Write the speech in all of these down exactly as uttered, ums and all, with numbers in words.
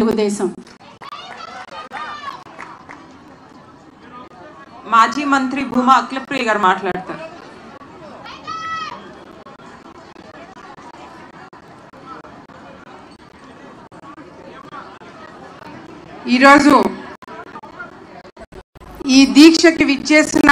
తెలుగుదేశం. మాజీ మంత్రి బhumaakhilapriya గారు మాట్లాడతారు. ఈరోజు ఈ దీక్షకి విచ్చేసిన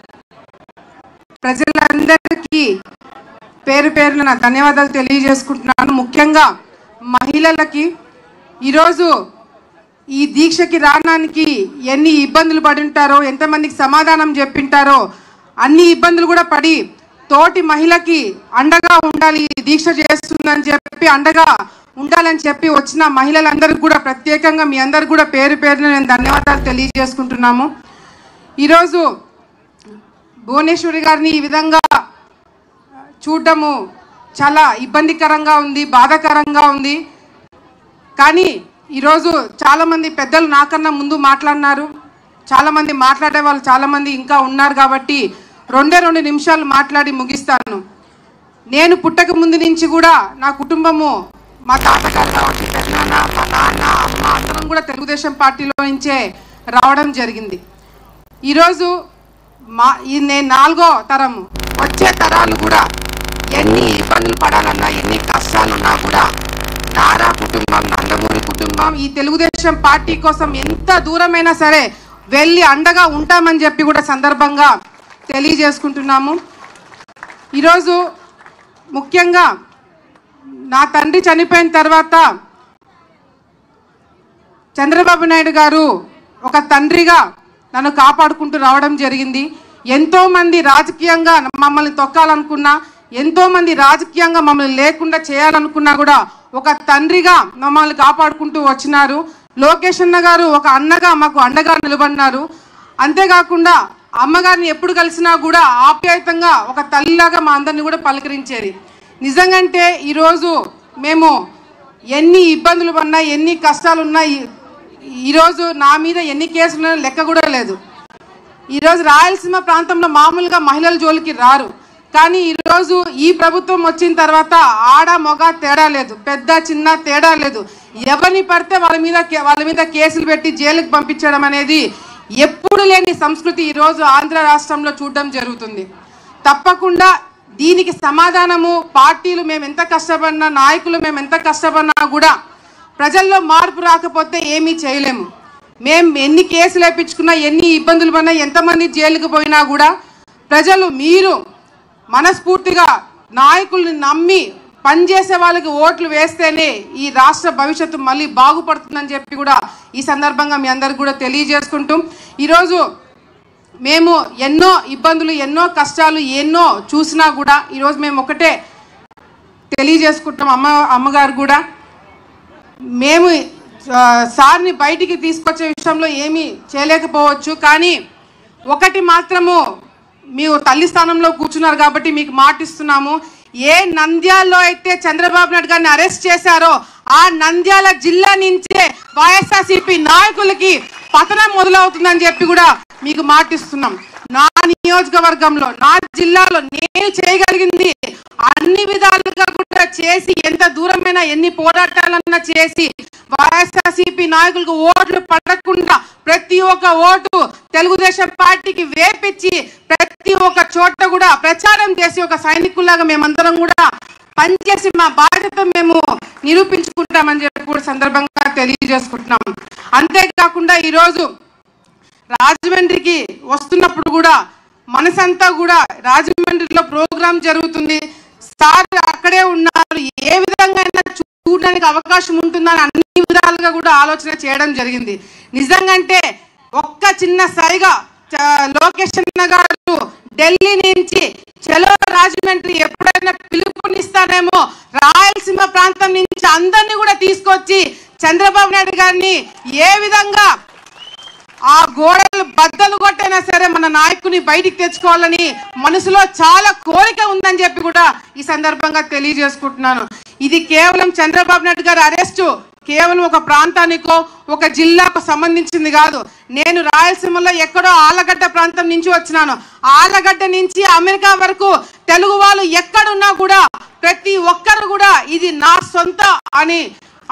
ప్రజలందరికీ పేరు పేరున ధన్యవాదాలు తెలియజేసుకుంటున్నాను. ముఖ్యంగా మహిళలకి ఈరోజు ఈ దీక్షకి రావడానికి ఎన్ని ఇబ్బందులు పడి ఉంటారో, ఎంతమందికి సమాధానం చెప్పింటారో, అన్ని ఇబ్బందులు కూడా పడి తోటి మహిళకి అండగా ఉండాలి, ఈ దీక్ష చేస్తుందని చెప్పి అండగా ఉండాలని చెప్పి వచ్చిన మహిళలందరికీ కూడా ప్రత్యేకంగా మీ అందరికి కూడా పేరు పేరున నేను ధన్యవాదాలు తెలియజేసుకుంటున్నాము. ఈరోజు భువనేశ్వరి గారిని ఈ విధంగా చూడటము చాలా ఇబ్బందికరంగా ఉంది, బాధాకరంగా ఉంది. కానీ ఈరోజు చాలామంది పెద్దలు నాకన్నా ముందు మాట్లాడినారు, చాలామంది మాట్లాడే వాళ్ళు చాలామంది ఇంకా ఉన్నారు కాబట్టి రెండే రెండు నిమిషాలు మాట్లాడి ముగిస్తాను. నేను పుట్టక ముందు నుంచి కూడా నా కుటుంబము, మా తాతగారు కావచ్చు, పెద్దనాన్న, మా నాన్న, అమ్మ అందరం కూడా తెలుగుదేశం పార్టీలో నుంచే రావడం జరిగింది. ఈరోజు మా ఈ నేను నాలుగో తరము, వచ్చే తరాలు కూడా ఎన్ని ఇబ్బందులు పడాలన్నా, ఎన్ని కష్టాలున్నా కూడా నారా కుటుంబం, నందమూరి కుటుంబం ఈ తెలుగుదేశం పార్టీ కోసం ఎంత దూరమైనా సరే వెళ్ళి అండగా ఉంటామని చెప్పి కూడా సందర్భంగా తెలియజేసుకుంటున్నాము. ఈరోజు ముఖ్యంగా నా తండ్రి చనిపోయిన తర్వాత చంద్రబాబు నాయుడు గారు ఒక తండ్రిగా నన్ను కాపాడుకుంటూ రావడం జరిగింది. ఎంతోమంది రాజకీయంగా మమ్మల్ని తొక్కాలనుకున్నా, ఎంతోమంది రాజకీయంగా మమ్మల్ని లేకుండా చేయాలనుకున్నా కూడా ఒక తండ్రిగా మమ్మల్ని కాపాడుకుంటూ వచ్చినారు. లోకేష్ అన్న గారు ఒక అన్నగా మాకు అండగా నిలబడినారు. అంతేకాకుండా అమ్మగారిని ఎప్పుడు కలిసినా కూడా ఆప్యాయతంగా ఒక తల్లిలాగా మా అందరిని కూడా పలకరించేది. నిజంగంటే ఈరోజు మేము ఎన్ని ఇబ్బందులు పడినా, ఎన్ని కష్టాలు ఉన్నా, ఈరోజు నా మీద ఎన్ని కేసులు లెక్క కూడా లేదు. ఈరోజు రాయలసీమ ప్రాంతంలో మామూలుగా మహిళల జోలికి రారు, కానీ ఈరోజు ఈ ప్రభుత్వం వచ్చిన తర్వాత ఆడ మొగ తేడా లేదు, పెద్ద చిన్న తేడా లేదు. ఎవరిని పడితే వాళ్ళ మీద వాళ్ళ మీద కేసులు పెట్టి జైలుకి పంపించడం అనేది ఎప్పుడు లేని సంస్కృతి ఈరోజు ఆంధ్ర రాష్ట్రంలో చూడడం జరుగుతుంది. తప్పకుండా దీనికి సమాధానము పార్టీలు మేము ఎంత కష్టపడినా, నాయకులు మేము ఎంత కష్టపడినా కూడా ప్రజల్లో మార్పు రాకపోతే ఏమీ చేయలేము. మేము ఎన్ని కేసులు వేయించుకున్నా, ఎన్ని ఇబ్బందులు పడినా, ఎంతమంది జైలుకు పోయినా కూడా ప్రజలు మీరు మనస్ఫూర్తిగా నాయకుల్ని నమ్మి పనిచేసే వాళ్ళకి ఓట్లు వేస్తేనే ఈ రాష్ట్ర భవిష్యత్తు మళ్ళీ బాగుపడుతుందని చెప్పి కూడా ఈ సందర్భంగా మీ అందరికి కూడా తెలియజేసుకుంటూ, ఈరోజు మేము ఎన్నో ఇబ్బందులు, ఎన్నో కష్టాలు ఎన్నో చూసినా కూడా ఈరోజు మేము ఒకటే తెలియజేసుకుంటాం. అమ్మ అమ్మగారు కూడా మేము సార్ని బయటికి తీసుకొచ్చే విషయంలో ఏమీ చేయలేకపోవచ్చు, కానీ ఒకటి మాత్రము మీరు తల్లి స్థానంలో కూర్చున్నారు కాబట్టి మీకు మాటిస్తున్నాము. ఏ నంద్యాలలో అయితే చంద్రబాబు నాయుడు గారిని అరెస్ట్ చేశారో ఆ నంద్యాల జిల్లా నుంచే వైఎస్ఆర్సీపీ నాయకులకి పతనం మొదలవుతుందని చెప్పి కూడా మీకు మాటిస్తున్నాం. నా నియోజకవర్గంలో, నా జిల్లాలో నేను చేయగలిగింది అన్ని విధాలుగా కూడా చేసి, ఎంత దూరమైనా ఎన్ని పోరాటాలన్నా చేసి వైఎస్ఆర్సీపీ నాయకులకు ఓట్లు పడకుండా ప్రతి ఒక్క ఓటు తెలుగుదేశం పార్టీకి వేపించి ప్రతి ఒక్క చోట కూడా ప్రచారం చేసి ఒక సైనికుల్లాగా మేమందరం కూడా పనిచేసి మా బాధ్యత మేము నిరూపించుకుంటామని చెప్పి కూడా సందర్భంగా తెలియజేసుకుంటున్నాం. అంతేకాకుండా ఈరోజు రాజమండ్రికి వస్తున్నప్పుడు కూడా మనసంతా కూడా రాజమండ్రిలో ప్రోగ్రాం జరుగుతుంది, సార్ అక్కడే ఉన్నారు, ఏ విధంగా చూడడానికి అవకాశం ఉంటుందని అన్ని విధాలుగా కూడా ఆలోచన చేయడం జరిగింది. నిజంగాంటే ఒక్క చిన్న సైగా లోకేష్ అన్న గారు ఢిల్లీ నుంచి చలో రాజమండ్రి ఎప్పుడైనా పిలుపునిస్తానేమో రాయలసీమ ప్రాంతం నుంచి అందరినీ కూడా తీసుకొచ్చి చంద్రబాబు నాయుడు గారిని ఏ విధంగా ఆ గోడలు బద్దలు కొట్టైనా సరే మన నాయకుని బయటికి తెచ్చుకోవాలని మనసులో చాలా కోరిక ఉందని చెప్పి కూడా ఈ సందర్భంగా తెలియజేసుకుంటున్నాను. ఇది కేవలం చంద్రబాబు నాయుడు గారి అరెస్టు కేవలం ఒక ప్రాంతానికో ఒక జిల్లాకు సంబంధించింది కాదు. నేను రాయలసీమలో ఎక్కడో ఆలగడ్డ ప్రాంతం నుంచి వచ్చినాను. ఆలగడ్డ నుంచి అమెరికా వరకు తెలుగు వాళ్ళు ఎక్కడున్నా కూడా ప్రతి ఒక్కరు కూడా ఇది నా సొంత అని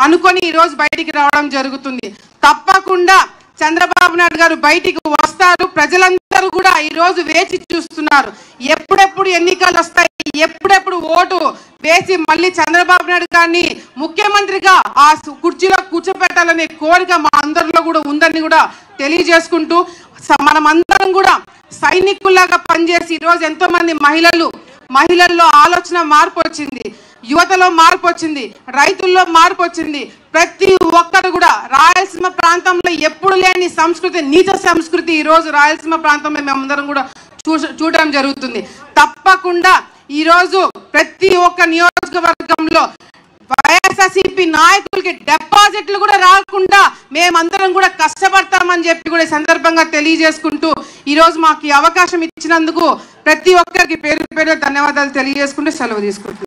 అనుకొని ఈరోజు బయటికి రావడం జరుగుతుంది. తప్పకుండా చంద్రబాబు నాయుడు గారు బయటికి వస్తారు. ప్రజలందరూ కూడా ఈరోజు వేచి చూస్తున్నారు. ఎప్పుడెప్పుడు ఎన్నికలు వస్తాయి, ఎప్పుడెప్పుడు ఓటు వేసి మళ్ళీ చంద్రబాబు నాయుడు గారిని ముఖ్యమంత్రిగా ఆ కుర్చీలో కూర్చోపెట్టాలనే కోరిక మా అందరిలో కూడా ఉందని కూడా తెలియజేసుకుంటూ, మనం అందరం కూడా సైనికుల్లాగా పనిచేసి ఈరోజు ఎంతో మంది మహిళలు మహిళల్లో ఆలోచన మార్పు వచ్చింది, యువతలో మార్పు వచ్చింది, రైతుల్లో మార్పు వచ్చింది. ప్రతి ఒక్కరు కూడా రాయలసీమ ప్రాంతంలో ఎప్పుడు లేని సంస్కృతి, నీచ సంస్కృతి ఈరోజు రాయలసీమ ప్రాంతంలో మేమందరం కూడా చూ చూడడం జరుగుతుంది. తప్పకుండా ఈరోజు ప్రతి ఒక్క నియోజకవర్గంలో వైఎస్ఆర్సీపీ నాయకులకి డిపాజిట్లు కూడా రాకుండా మేమందరం కూడా కష్టపడతామని చెప్పి కూడా సందర్భంగా తెలియజేసుకుంటూ, ఈరోజు మాకు ఈ అవకాశం ఇచ్చినందుకు ప్రతి ఒక్కరికి పేరు పేరు ధన్యవాదాలు తెలియజేసుకుంటూ సెలవు తీసుకుంటున్నాను.